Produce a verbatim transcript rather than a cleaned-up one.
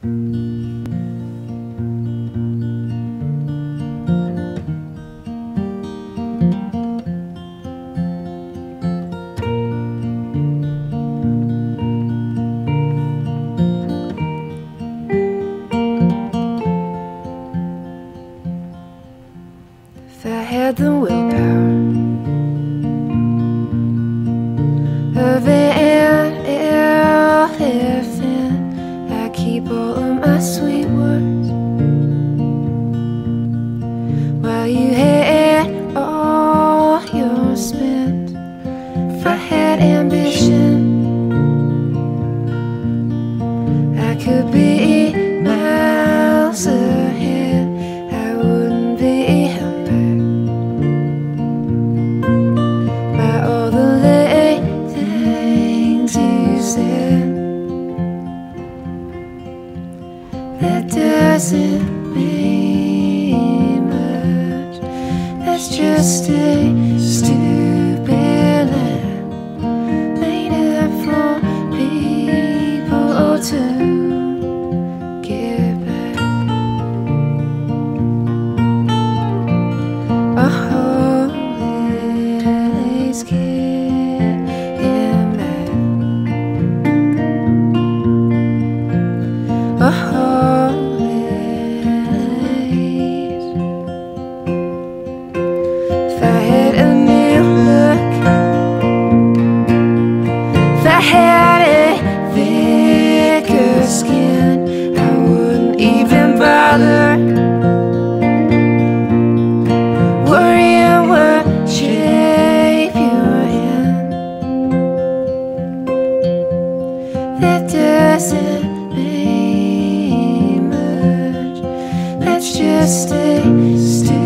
If I had the willpower of an elephant, I'd keep all of my sweet words, while you had all your spent. If I had ambition, I could be miles ahead. I wouldn't be held back by all the late things you said. That doesn't mean much. That's just a stupid lie made up for people to get back. Oh, it's getting back. Oh, if I had a new look, if I had a thicker skin, I wouldn't even bother worrying what shape you're in. That doesn't mean much. That's just a